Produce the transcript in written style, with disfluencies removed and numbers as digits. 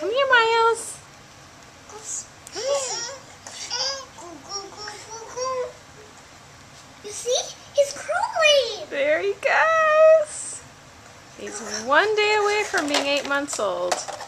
Come here, Miles. You see? He's crawling. There he goes. He's one day away from being 8 months old.